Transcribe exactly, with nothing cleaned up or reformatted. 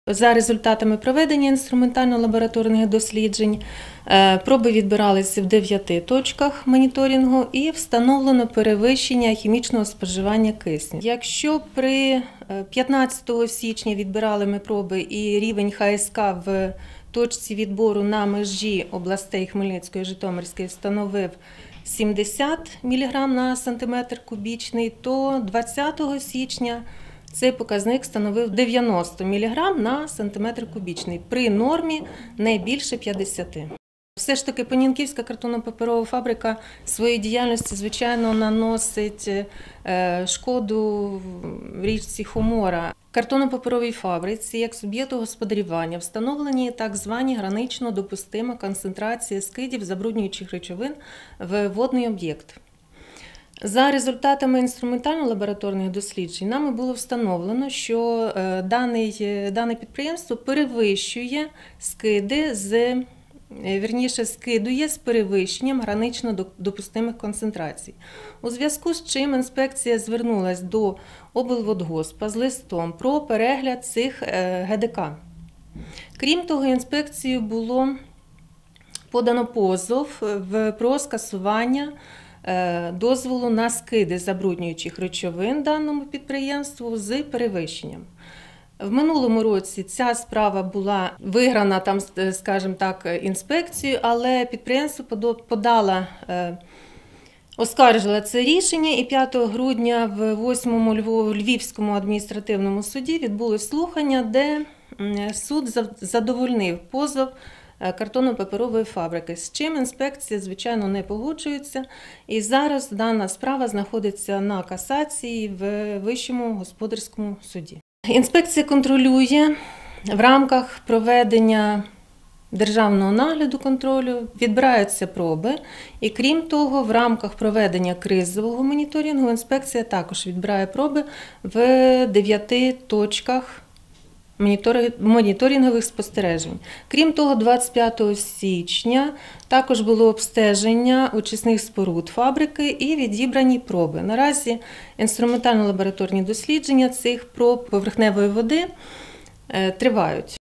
За результатами проведення інструментально-лабораторних досліджень проби відбиралися в дев'яти точках моніторингу і встановлено перевищення хімічного споживання кисню. Якщо при п'ятнадцятого січня відбирали ми проби і рівень Ха Ес Ка в точці відбору на межі областей Хмельницької і Житомирської становив сімдесят міліграм на сантиметр кубічний, то двадцятого січня цей показник становив дев'яносто міліграм на сантиметр кубічний, при нормі не більше п'ятдесяти. Все ж таки Понінківська картонно-паперова фабрика своєї діяльності, звичайно, наносить шкоду в річці Хомора. Картонно-паперовій фабриці як суб'єкту господарювання встановлені так звані гранично допустима концентрація скидів забруднюючих речовин в водний об'єкт. За результатами інструментально-лабораторних досліджень нами було встановлено, що дане, дане підприємство перевищує скиди з Вірніше, скидує з перевищенням гранично допустимих концентрацій. У зв'язку з чим інспекція звернулася до облводгоспа з листом про перегляд цих Ге Де Ка. Крім того, інспекцією було подано позов про скасування дозволу на скиди забруднюючих речовин даному підприємству з перевищенням. В минулому році ця справа була виграна, там, скажімо так, інспекцією, але підприємство подало, оскаржило це рішення, і п'ятого грудня в восьмому Львівському адміністративному суді відбулось слухання, де суд задовольнив позов картонно-паперової фабрики, з чим інспекція, звичайно, не погоджується. І зараз дана справа знаходиться на касації в Вищому господарському суді. Інспекція контролює в рамках проведення державного нагляду контролю, відбираються проби. І крім того, в рамках проведення кризового моніторингу інспекція також відбирає проби в дев'яти точках моніторингових спостережень. Крім того, двадцять п'ятого січня також було обстеження очисних споруд фабрики і відібрані проби. Наразі інструментально-лабораторні дослідження цих проб поверхневої води тривають.